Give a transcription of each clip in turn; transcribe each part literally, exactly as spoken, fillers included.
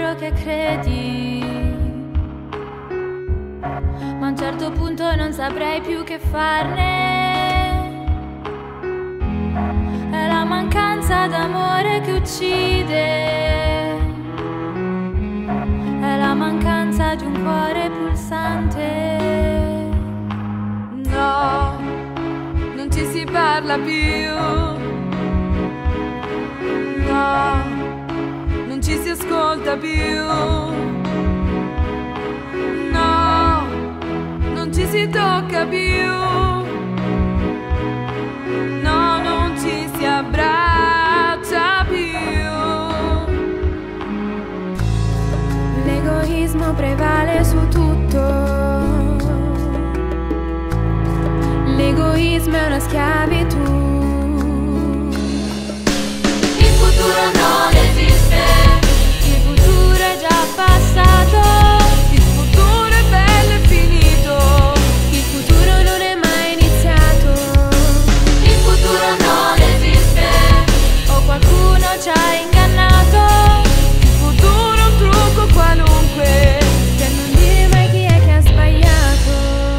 giuro che credi, ma a un certo punto non saprei più che farne. È la mancanza d'amore che uccide, è la mancanza di un cuore pulsante. No, non ci si parla più. No, non ci si ascolta più. No, non ci si tocca più. No, non ci si abbraccia più. L'egoismo prevale su tutto. L'egoismo è una schiavitù. Il futuro non esiste, il futuro è già passato. Il futuro è bello e finito. Il futuro non è mai iniziato. Il futuro non esiste, o qualcuno ci ha ingannato. Il futuro è un trucco qualunque, Per non dire mai chi è che ha sbagliato.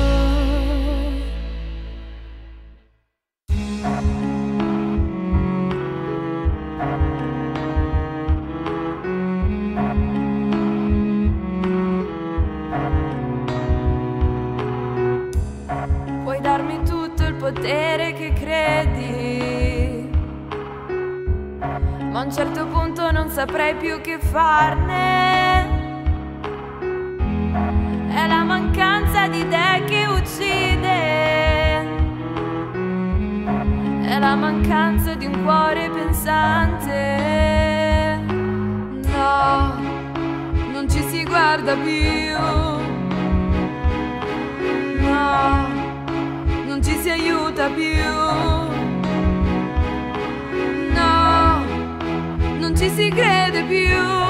puoi darmi tutto il potere che credi, ma a un certo punto non saprei più che farne. È la mancanza di te che uccide, è la mancanza di un cuore pensante. No, non ci si guarda più. No, non ci si aiuta più. No, non ci si crede più.